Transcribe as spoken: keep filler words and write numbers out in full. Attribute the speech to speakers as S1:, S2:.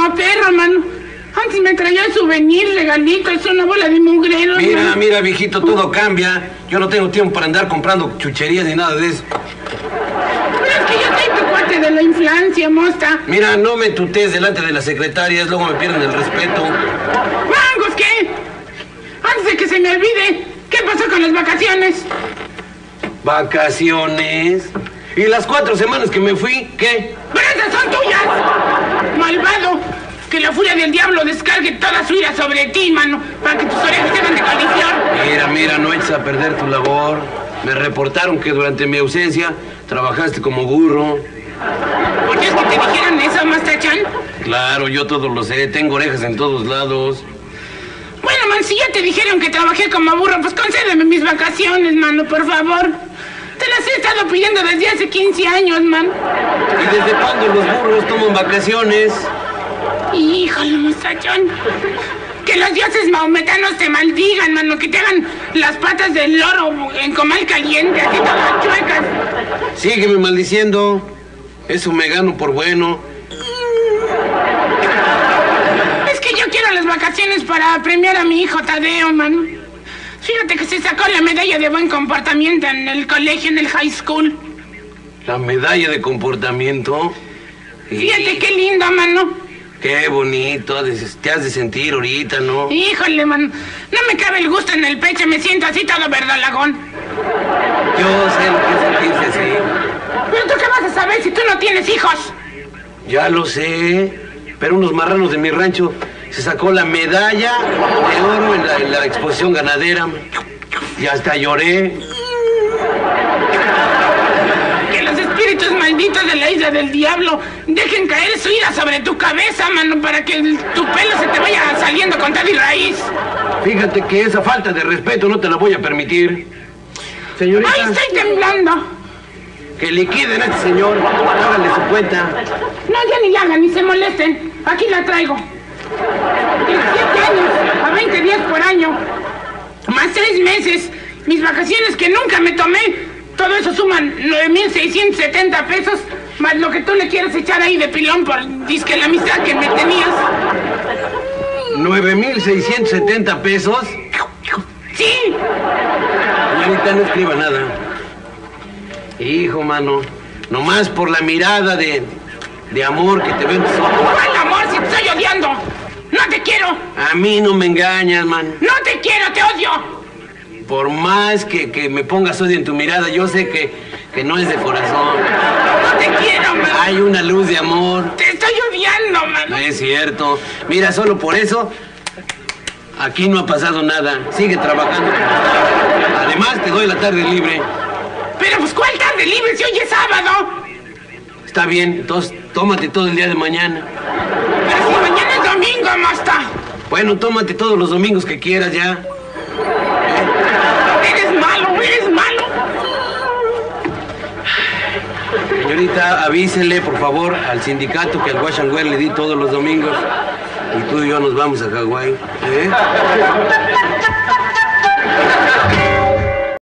S1: como perro, mano. Antes me traía souvenirs, regalitos, una bola de mugreros.
S2: Mira,
S1: mano.
S2: mira, viejito, todo cambia. Yo no tengo tiempo para andar comprando chucherías ni nada de eso.
S1: Pero es que yo soy tu cuate de la infancia, mosta.
S2: Mira, no me tutees delante de las secretarias, luego me pierden el respeto.
S1: ¡Mangos, qué! Antes de que se me olvide, ¿qué pasó con las vacaciones?
S2: ¿Vacaciones? ¿Y las cuatro semanas que me fui, qué?
S1: ¡Pero esas son tuyas! ¡Malvado! Que la furia del diablo descargue toda su ira sobre ti, mano, para que tus orejas se hagan de condición.
S2: Mira, mira, no eches a perder tu labor. Me reportaron que durante mi ausencia trabajaste como burro.
S1: ¿Por qué es que te dijeron eso, Mostachón?
S2: Claro, yo todo lo sé. Tengo orejas en todos lados.
S1: Bueno, man, si ya te dijeron que trabajé como burro, pues concédeme mis vacaciones, mano, por favor. Te las he estado pidiendo desde hace quince años, man.
S2: ¿Y desde cuándo los burros toman vacaciones?
S1: Híjole, Mostachón. Que los dioses mahometanos te maldigan, mano, que te hagan las patas del loro en comal caliente, así todas chuecas.
S2: Sígueme maldiciendo. Eso me gano por bueno.
S1: Es que yo quiero las vacaciones para premiar a mi hijo Tadeo, mano. Fíjate que se sacó la medalla de buen comportamiento en el colegio, en el high school.
S2: ¿La medalla de comportamiento?
S1: Fíjate qué lindo, mano.
S2: Qué bonito, te has de sentir ahorita, ¿no?
S1: Híjole, mano, no me cabe el gusto en el pecho, me siento así todo verdolagón.
S2: Yo sé lo que es sentirse así.
S1: ¿Pero tú qué vas a saber si tú no tienes hijos?
S2: Ya lo sé, pero unos marranos de mi rancho se sacó la medalla de oro en la, en la exposición ganadera. Y hasta lloré.
S1: Espíritus malditos de la isla del diablo, dejen caer su ira sobre tu cabeza, mano, para que el, tu pelo se te vaya saliendo con tal y raíz.
S2: Fíjate que esa falta de respeto no te la voy a permitir. Señorita.
S1: ¡Ay, estoy temblando!
S2: Que liquiden a este señor, háganle su cuenta.
S1: No, ya ni la hagan, ni se molesten. Aquí la traigo. diecisiete años, a veinte días por año. Más seis meses, mis vacaciones que nunca me tomé. Todo eso suman nueve mil seiscientos setenta pesos, más lo que tú le quieras echar ahí de pilón por disque la amistad que me tenías.
S2: ¿nueve mil seiscientos setenta pesos?
S1: ¡Sí!
S2: Señorita, no escriba nada. Hijo, mano, nomás por la mirada de, de amor que te veo en tus ojos.
S1: ¿Cuál amor si te estoy odiando? ¡No te quiero!
S2: A mí no me engañas, man.
S1: ¡No te quiero, te odio!
S2: Por más que, que me pongas odio en tu mirada, yo sé que, que no es de corazón.
S1: ¡No te quiero, man!
S2: Hay una luz de amor.
S1: ¡Te estoy odiando, man!
S2: No es cierto. Mira, solo por eso, aquí no ha pasado nada. Sigue trabajando como estaba. Además, te doy la tarde libre.
S1: Pero, pues, ¿cuál tarde libre si hoy es sábado?
S2: Está bien, entonces tómate todo el día de mañana.
S1: Pero si mañana es domingo, Mosta.
S2: Bueno, tómate todos los domingos que quieras ya.
S1: Eres malo, eres malo.
S2: Señorita, avísele, por favor, al sindicato que al Wash and Wear le di todos los domingos. Y tú y yo nos vamos a Hawái. ¿Eh?